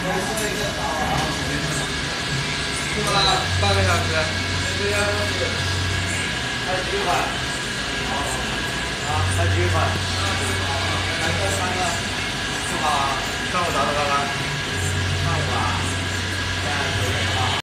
用了半个小时。 这样是还有几款？啊，还有几款？